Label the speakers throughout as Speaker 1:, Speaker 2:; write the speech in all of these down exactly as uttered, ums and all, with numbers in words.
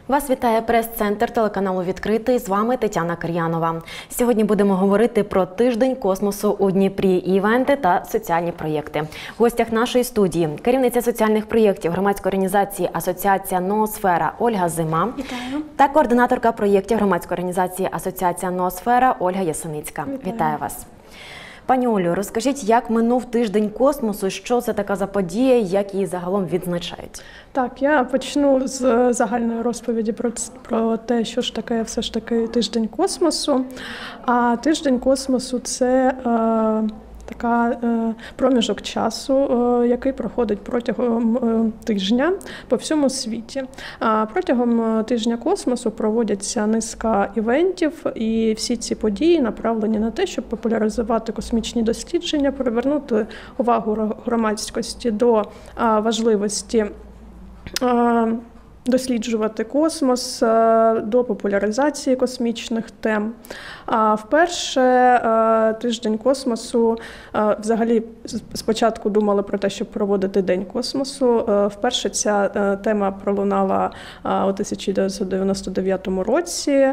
Speaker 1: Вас вітає прес-центр телеканалу «Відкритий». З вами Тетяна Кир'янова. Сьогодні будемо говорити про тиждень космосу у Дніпрі, івенти та соціальні проєкти. В гостях нашої студії керівниця соціальних проєктів громадської організації Асоціація Ноосфера Ольга Зима.
Speaker 2: Вітаю.
Speaker 1: Та координаторка проєктів громадської організації Асоціація Ноосфера Ольга Ясеницька.
Speaker 2: Вітаю.
Speaker 1: Вітаю вас. Пані Олю, розкажіть, як минув тиждень космосу, що це така за подія, як її загалом відзначають?
Speaker 2: Так, я почну з загальної розповіді про, про те, що ж таке все ж таки тиждень космосу. А тиждень космосу – це е, така е, проміжок часу, е, який проходить протягом е, тижня по всьому світі. А протягом тижня космосу проводяться низка івентів, і всі ці події направлені на те, щоб популяризувати космічні дослідження, привернути увагу громадськості до а, важливості а, досліджувати космос, до популяризації космічних тем. А вперше тиждень космосу, взагалі спочатку думали про те, щоб проводити День космосу. Вперше ця тема пролунала у тисяча дев'ятсот дев'яносто дев'ятому році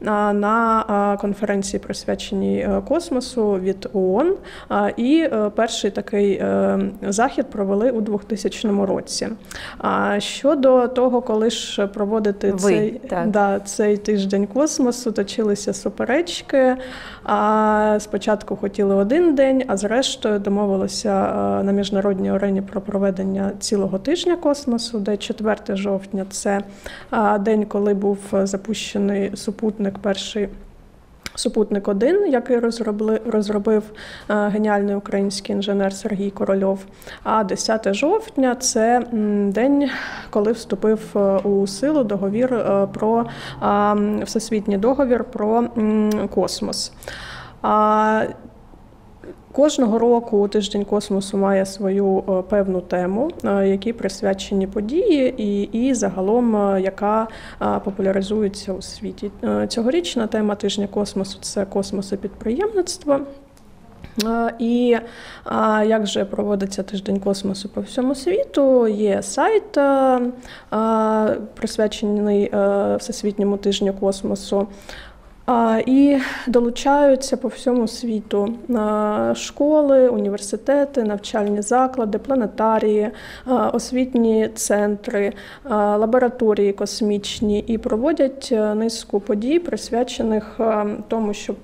Speaker 2: на конференції, присвяченій космосу від ООН. І перший такий захід провели у двохтисячному році. Щодо того, коли ж проводити
Speaker 1: Ви,
Speaker 2: цей, да, цей тиждень космосу, точилися суперечки. А спочатку хотіли один день, а зрештою домовилися на міжнародній арені про проведення цілого тижня космосу, де четвертого жовтня – це день, коли був запущений супутник перший. Супутник один, який розробив, розробив геніальний український інженер Сергій Корольов. А десятого жовтня – це день, коли вступив у силу договір про всесвітній договір про космос. Кожного року у тиждень космосу має свою певну тему, якій присвячені події і, і загалом, яка популяризується у світі. Цьогорічна тема тижня космосу – це космос і підприємництво. І як же проводиться тиждень космосу по всьому світу? Є сайт, присвячений Всесвітньому тижню космосу. І долучаються по всьому світу школи, університети, навчальні заклади, планетарії, освітні центри, лабораторії космічні і проводять низку подій, присвячених тому, щоб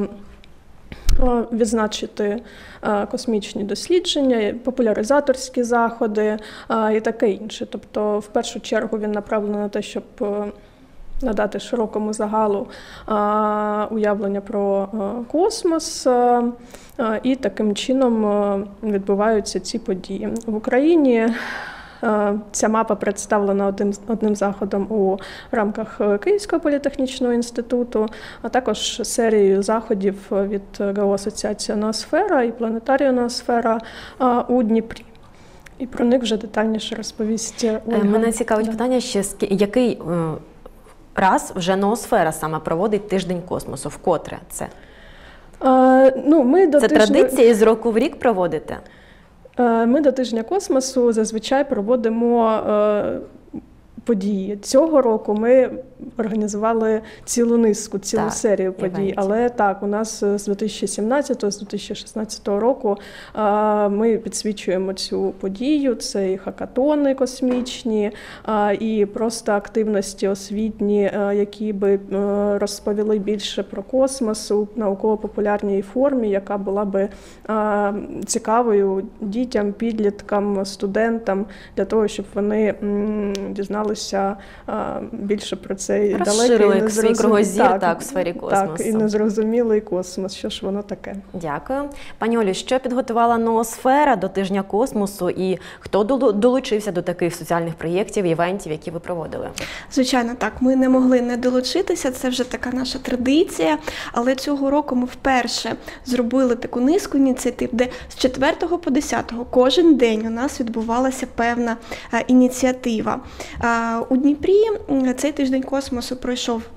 Speaker 2: відзначити космічні дослідження, популяризаторські заходи і таке інше. Тобто, в першу чергу він направлений на те, щоб надати широкому загалу а, уявлення про а, космос, а, і таким чином а, відбуваються ці події. В Україні а, ця мапа представлена одним, одним заходом у рамках Київського політехнічного інституту, а також серією заходів від ГО «Асоціація Ноосфера» і планетарію «Ноосфера» а, у Дніпрі. І про них вже детальніше розповість Ольга.
Speaker 1: Мене цікавить да. питання ще, який раз вже Ноосфера саме проводить тиждень космосу. Вкотре це?
Speaker 2: А, ну, ми до
Speaker 1: це
Speaker 2: тижня...
Speaker 1: традиція з року в рік проводите?
Speaker 2: Ми до тижня космосу зазвичай проводимо події. Цього року ми організували цілу низку, цілу так, серію подій. Івентів. Але так, у нас з дві тисячі сімнадцятого, з дві тисячі шістнадцятого року ми підсвічуємо цю подію. Це і хакатони космічні, і просто активності освітні, які би розповіли більше про космос у науково-популярній формі, яка була би цікавою дітям, підліткам, студентам, для того, щоб вони дізналися більше про цей
Speaker 1: розширили далекий, свій кругозір так, так, в сфері космосу.
Speaker 2: Так, і незрозумілий космос, що ж воно таке.
Speaker 1: Дякую. Пані Олю, що підготувала Ноосфера до тижня космосу і хто долучився до таких соціальних проєктів, івентів, які ви проводили?
Speaker 3: Звичайно, так. Ми не могли не долучитися, це вже така наша традиція, але цього року ми вперше зробили таку низку ініціатив, де з четвертого по десятого кожен день у нас відбувалася певна ініціатива. У Дніпрі цей тиждень космосу пройшов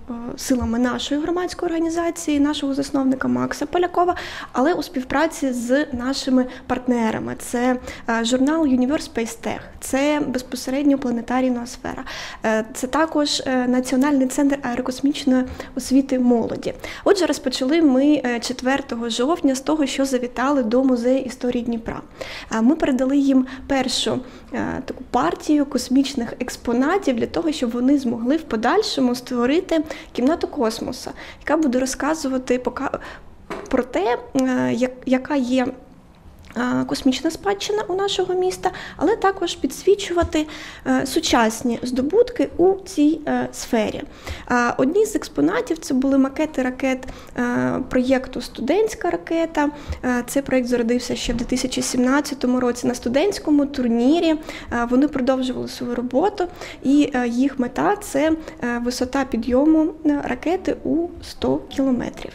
Speaker 3: силами нашої громадської організації, нашого засновника Макса Полякова, але у співпраці з нашими партнерами. Це журнал Universe Space Tech, це безпосередньо планетарій Ноосфера, це також Національний центр аерокосмічної освіти молоді. Отже, розпочали ми четвертого жовтня з того, що завітали до Музею історії Дніпра. Ми передали їм першу таку партію космічних експонатів для того, щоб вони змогли в подальшому створити кімнату космосу, яка буде розказувати про те, яка є космічна спадщина у нашого міста, але також підсвічувати сучасні здобутки у цій сфері. Одні з експонатів – це були макети ракет проєкту «Студентська ракета». Цей проєкт зародився ще в дві тисячі сімнадцятому році на студентському турнірі. Вони продовжували свою роботу, і їх мета – це висота підйому ракети у сто кілометрів.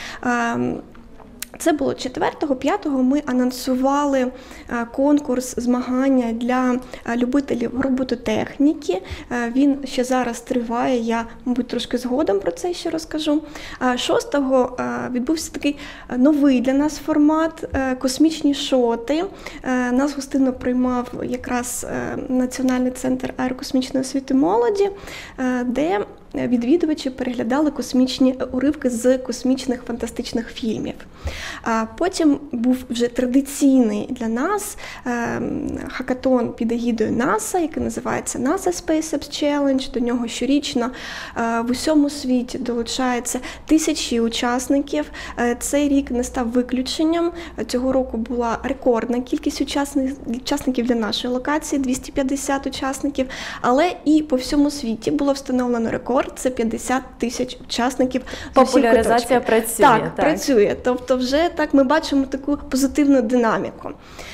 Speaker 3: Це було четвертого, п'ятого ми анонсували конкурс змагання для любителів робототехніки. Він ще зараз триває, я, мабуть, трошки згодом про це ще розкажу. шостого відбувся такий новий для нас формат – космічні шоти. Нас гостинно приймав якраз Національний центр аерокосмічної освіти молоді, де відвідувачі переглядали космічні уривки з космічних фантастичних фільмів. Потім був вже традиційний для нас хакатон під егідою НАСА, який називається NASA SpaceX Challenge. До нього щорічно в усьому світі долучається тисячі учасників. Цей рік не став виключенням. Цього року була рекордна кількість учасників для нашої локації – двісті п'ятдесят учасників, але і по всьому світі було встановлено рекорд. Це п'ятдесят тисяч учасників.
Speaker 1: Популяризація працює.
Speaker 3: Так,
Speaker 1: так,
Speaker 3: працює. Тобто вже так ми бачимо таку позитивну динаміку.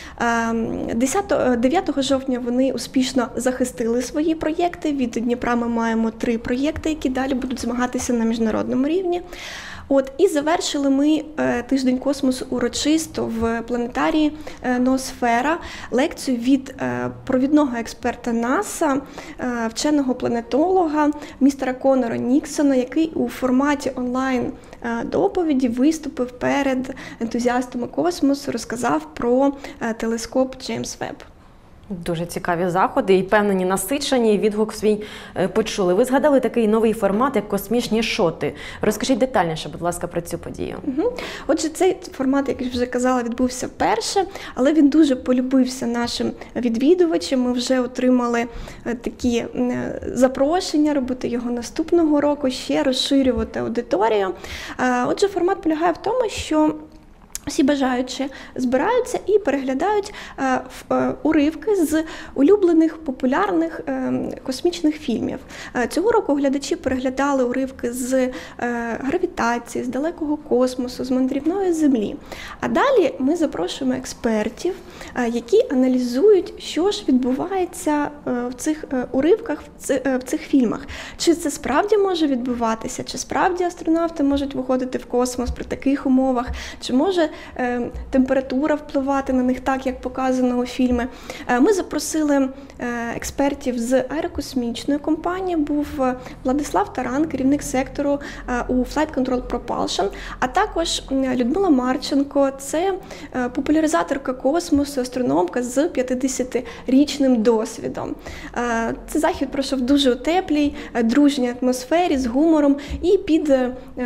Speaker 3: дев'ятого жовтня вони успішно захистили свої проєкти. Від Дніпра ми маємо три проєкти, які далі будуть змагатися на міжнародному рівні. От, і завершили ми е, тиждень космосу урочисто в планетарії е, Ноосфера лекцію від е, провідного експерта НАСА, е, вченого планетолога містера Конора Ніксона, який у форматі онлайн е, доповіді виступив перед ентузіастами космосу, розказав про е, телескоп Джеймс Веб.
Speaker 1: Дуже цікаві заходи і певні насичені, відгук свій почули. Ви згадали такий новий формат, як космічні шоти. Розкажіть детальніше, будь ласка, про цю подію.
Speaker 3: Угу. Отже, цей формат, як я вже казала, відбувся вперше, але він дуже полюбився нашим відвідувачам. Ми вже отримали такі запрошення робити його наступного року, ще розширювати аудиторію. Отже, формат полягає в тому, що всі бажаючі збираються і переглядають е, е, уривки з улюблених популярних е, космічних фільмів. Е, цього року глядачі переглядали уривки з е, гравітації, з далекого космосу, з мандрівної Землі. А далі ми запрошуємо експертів, е, які аналізують, що ж відбувається е, в цих е, уривках, в, ці, е, в цих фільмах. Чи це справді може відбуватися, чи справді астронавти можуть виходити в космос при таких умовах, чи може температура впливати на них так, як показано у фільмі. Ми запросили експертів з аерокосмічної компанії, був Владислав Таран, керівник сектору у Flight Control Propulsion, а також Людмила Марченко, це популяризаторка космосу, астрономка з п'ятдесятирічним досвідом. Цей захід пройшов дуже у теплій, дружній атмосфері, з гумором і під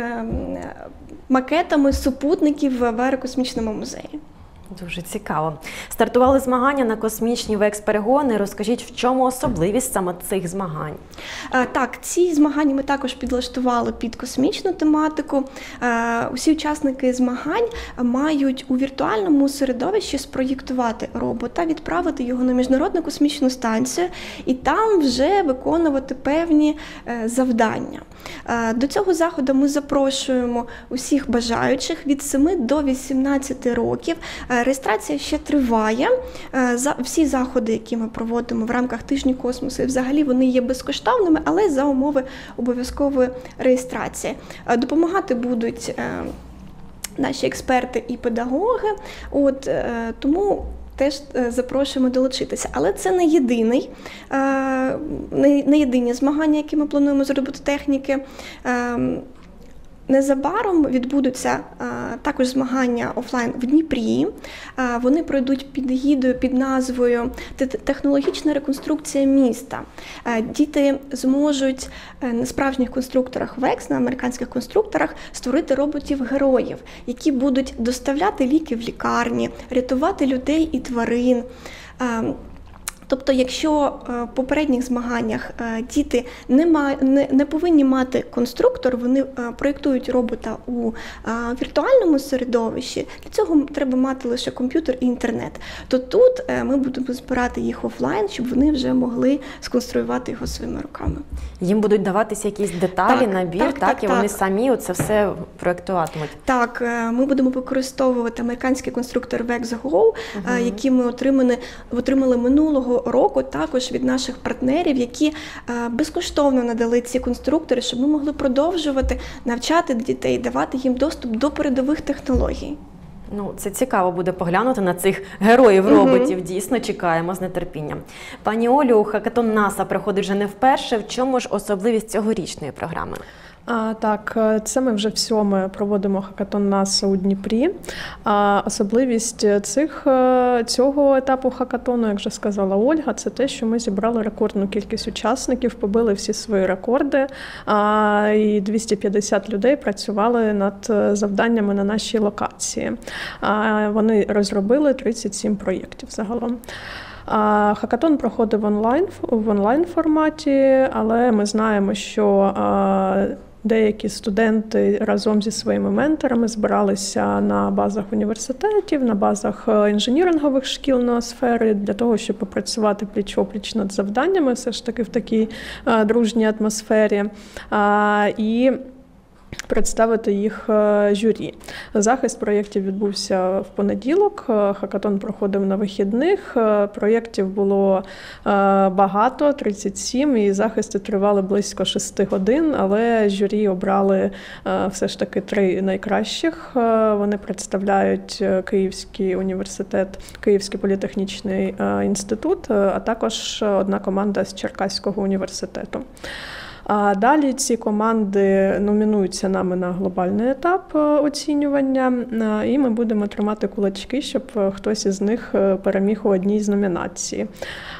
Speaker 3: макетами супутників в аерокосмічному музеї.
Speaker 1: Дуже цікаво. Стартували змагання на космічні векс-перегони. Розкажіть, в чому особливість саме цих змагань?
Speaker 3: Так, ці змагання ми також підлаштували під космічну тематику. Усі учасники змагань мають у віртуальному середовищі спроєктувати робота, відправити його на Міжнародну космічну станцію і там вже виконувати певні завдання. До цього заходу ми запрошуємо усіх бажаючих від семи до вісімнадцяти років. Реєстрація ще триває. Всі заходи, які ми проводимо в рамках тижня космосу, взагалі вони є безкоштовними, але за умови обов'язкової реєстрації. Допомагати будуть наші експерти і педагоги. От, тому теж запрошуємо долучитися. Але це не єдиний, не єдині змагання, які ми плануємо з робототехніки. Незабаром відбудуться а, також змагання офлайн в Дніпрі. А, вони пройдуть під егідою, під назвою «Технологічна реконструкція міста». А, діти зможуть на справжніх конструкторах векс, на американських конструкторах, створити роботів-героїв, які будуть доставляти ліки в лікарні, рятувати людей і тварин. А, Тобто, якщо в попередніх змаганнях діти не, ма, не, не повинні мати конструктор, вони проєктують робота у віртуальному середовищі, для цього треба мати лише комп'ютер і інтернет, то тут ми будемо збирати їх офлайн, щоб вони вже могли сконструювати його своїми руками.
Speaker 1: Їм будуть даватися якісь деталі,
Speaker 3: так,
Speaker 1: набір,
Speaker 3: так,
Speaker 1: так,
Speaker 3: так,
Speaker 1: і
Speaker 3: так.
Speaker 1: вони самі це все проєктуватимуть?
Speaker 3: Так, ми будемо використовувати американський конструктор векс Go, угу. який ми отримали, отримали минулого року також від наших партнерів, які безкоштовно надали ці конструктори, щоб ми могли продовжувати навчати дітей, давати їм доступ до передових технологій.
Speaker 1: Ну, це цікаво буде поглянути на цих героїв-роботів. Угу. Дійсно, чекаємо з нетерпінням. Пані Олю, хакатон НАСА приходить вже не вперше. В чому ж особливість цьогорічної програми?
Speaker 2: А, так, це ми вже всьоме проводимо хакатон НАСА у Дніпрі. А, особливість цих, цього етапу хакатону, як вже сказала Ольга, це те, що ми зібрали рекордну кількість учасників, побили всі свої рекорди, а, і двісті п'ятдесят людей працювали над завданнями на нашій локації. А, вони розробили тридцять сім проєктів загалом. А, хакатон проходив онлайн, в онлайн-форматі, але ми знаємо, що а, деякі студенти разом зі своїми менторами збиралися на базах університетів, на базах інженірингових шкіл на сфері для того, щоб попрацювати пліч-опліч над завданнями, все ж таки в такій а, дружній атмосфері. А, і представити їх журі. Захист проєктів відбувся в понеділок, хакатон проходив на вихідних, проєктів було багато, тридцять сім, і захисти тривали близько шести годин, але журі обрали все ж таки три найкращих. Вони представляють Київський університет, Київський політехнічний інститут, а також одна команда з Черкаського університету. А далі ці команди номінуються нами на глобальний етап оцінювання, і ми будемо тримати кулачки, щоб хтось із них переміг у одній з номінацій.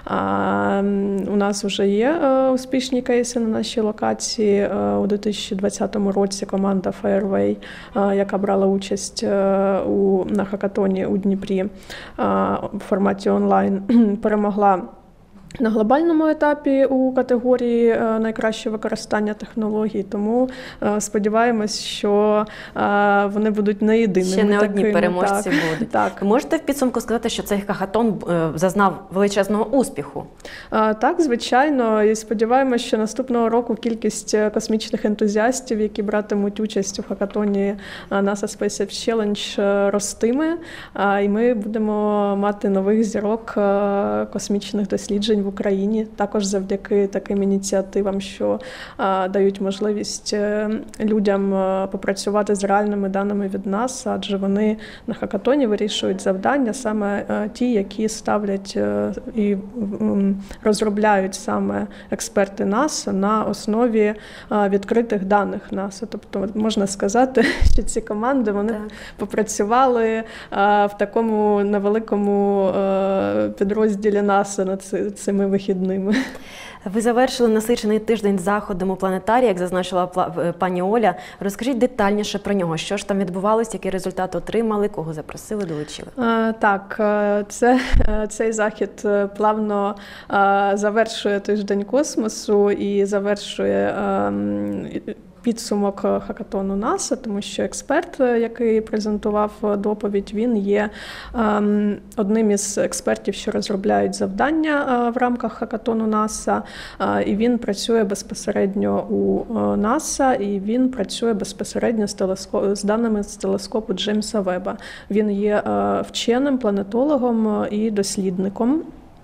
Speaker 2: У нас вже є успішні кейси на нашій локації. У дві тисячі двадцятому році команда Fairway, яка брала участь у, на хакатоні у Дніпрі в форматі онлайн, перемогла на глобальному етапі у категорії найкраще використання технологій, тому сподіваємось, що вони будуть не єдиними.
Speaker 1: Ще не одні
Speaker 2: такими.
Speaker 1: переможці
Speaker 2: так.
Speaker 1: будуть.
Speaker 2: Так.
Speaker 1: Можете в підсумку сказати, що цей хакатон зазнав величезного успіху?
Speaker 2: Так, звичайно. І сподіваємось, що наступного року кількість космічних ентузіастів, які братимуть участь у хакатоні NASA SpaceX Challenge, ростиме. І ми будемо мати нових зірок космічних досліджень в Україні, також завдяки таким ініціативам, що а, дають можливість людям попрацювати з реальними даними від нас, адже вони на хакатоні вирішують завдання саме а, ті, які ставлять а, і м, розробляють саме експерти НАСА на основі а, відкритих даних НАСА. Тобто можна сказати, що ці команди вони так. попрацювали а, в такому невеликому а, підрозділі НАСА над цими вихідними.
Speaker 1: Ви завершили насичений тиждень заходом у планетарії, як зазначила пані Оля. Розкажіть детальніше про нього. Що ж там відбувалося, які результати отримали, кого запросили, долучили?
Speaker 2: А, так, це, цей захід плавно а, завершує тиждень космосу і завершує а, підсумок хакатону НАСА, тому що експерт, який презентував доповідь, він є ем, одним із експертів, що розробляють завдання е, в рамках хакатону НАСА, е, і він працює безпосередньо у е, НАСА, і він працює безпосередньо з, телескоп, з даними з телескопу Джеймса Веба. Він є е, вченим, планетологом і дослідником.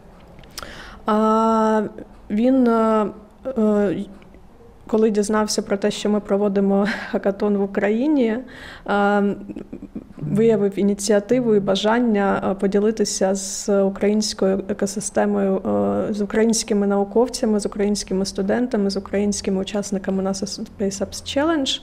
Speaker 2: Е, він е, е, Коли дізнався про те, що ми проводимо хакатон в Україні, виявив ініціативу і бажання поділитися з українською екосистемою, з українськими науковцями, з українськими студентами, з українськими учасниками NASA Space Apps Challenge,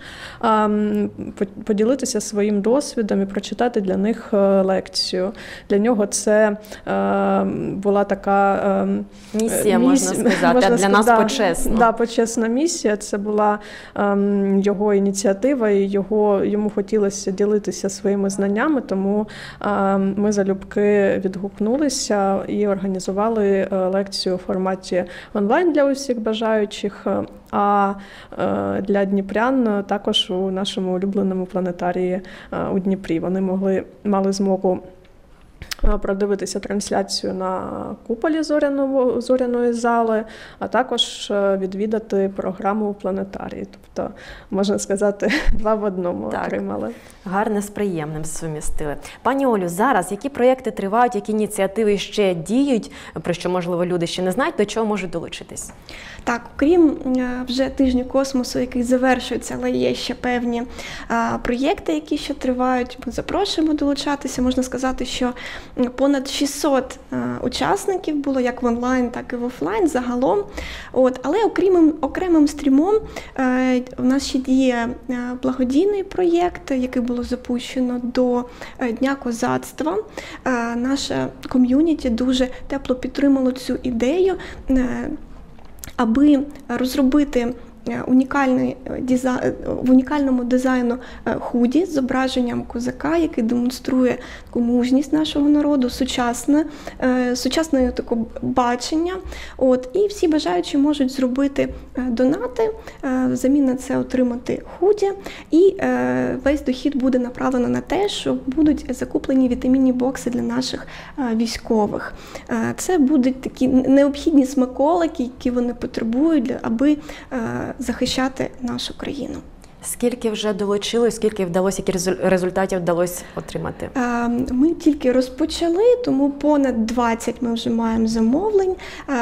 Speaker 2: поділитися своїм досвідом і прочитати для них лекцію. Для нього це була така
Speaker 1: місія, можна сказати, можна а для нас
Speaker 2: да,
Speaker 1: почесно.
Speaker 2: Да, почесна місія. Це була ем, його ініціатива, і його, йому хотілося ділитися своїми знаннями, тому ем, ми залюбки відгукнулися і організували е, лекцію у форматі онлайн для усіх бажаючих, а е, для дніпрян також у нашому улюбленому планетарії е, у Дніпрі. Вони могли, мали змогу продивитися трансляцію на куполі зоряного, зоряної зали, а також відвідати програму у планетарії. Тобто, можна сказати, два в одному так. отримали.
Speaker 1: Гарне з приємним сумістили. Пані Олю, зараз які проєкти тривають, які ініціативи ще діють, про що, можливо, люди ще не знають, до чого можуть долучитись?
Speaker 3: Так, окрім вже тижню космосу, який завершується, але є ще певні а, проєкти, які ще тривають. Ми запрошуємо долучатися. Можна сказати, що понад шістсот а, учасників було як в онлайн, так і в офлайн загалом. От, але окремим, окремим стрімом а, у нас ще діє а, благодійний проєкт, який було запущено до а, Дня козацтва. А, наша ком'юніті дуже тепло підтримало цю ідею, а, аби розробити унікальний дизайн, в унікальному дизайну худі з зображенням козака, який демонструє таку мужність нашого народу, сучасне, сучасне таке бачення. От, і всі бажаючі можуть зробити донати, взамін на це отримати худі, і весь дохід буде направлено на те, що будуть закуплені вітамінні бокси для наших військових. Це будуть такі необхідні смаколики, які вони потребують, аби захищати нашу країну.
Speaker 1: Скільки вже долучилось, скільки вдалося, які результатів вдалося отримати?
Speaker 3: Ми тільки розпочали, тому понад двадцять ми вже маємо замовлень.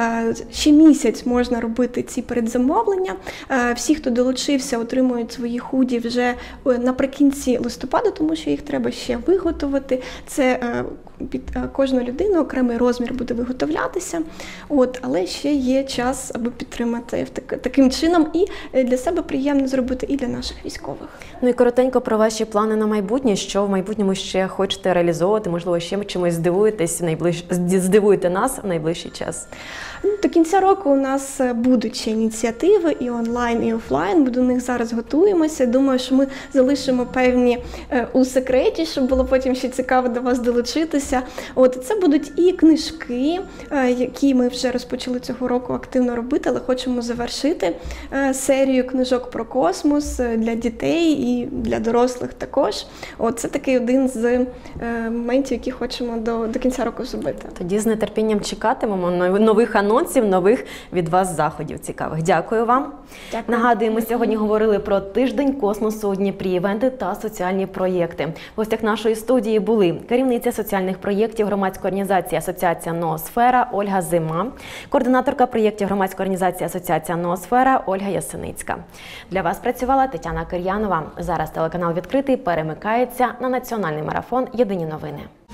Speaker 3: Ще місяць можна робити ці передзамовлення. Всі, хто долучився, отримують свої худі вже наприкінці листопада, тому що їх треба ще виготовити. Це під кожну людину окремий розмір буде виготовлятися. От, але ще є час, аби підтримати таким чином і для себе приємно зробити, і для наших військових.
Speaker 1: Ну і коротенько про ваші плани на майбутнє, що в майбутньому ще хочете реалізовувати, можливо, ще чимось здивуєтесь, найближ... здивуєте нас в найближчий час?
Speaker 3: Ну, до кінця року у нас будуть ще ініціативи і онлайн, і офлайн, ми до них зараз готуємося. Думаю, що ми залишимо певні е, у секреті, щоб було потім ще цікаво до вас долучитися. От, це будуть і книжки, е, які ми вже розпочали цього року активно робити, але хочемо завершити е, серію книжок про космос для дітей і для дорослих також. От, це такий один з е, моментів, які хочемо до, до кінця року зробити.
Speaker 1: Тоді з нетерпінням чекатимемо нових анонсів, нових від вас заходів цікавих. Дякую вам.
Speaker 3: Дякую.
Speaker 1: Нагадую, ми сьогодні говорили про тиждень космосу у Дніпрі, івенти та соціальні проєкти. В гостях нашої студії були керівниця соціальних проєктів громадської організації Асоціація Ноосфера Ольга Зима, координаторка проєктів громадської організації Асоціація Ноосфера Ольга Ясеницька. Для вас працювала Тетяна Кир'янова. Зараз телеканал «Відкритий» перемикається на національний марафон «Єдині новини».